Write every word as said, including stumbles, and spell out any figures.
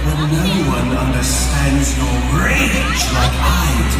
But no one understands your rage like I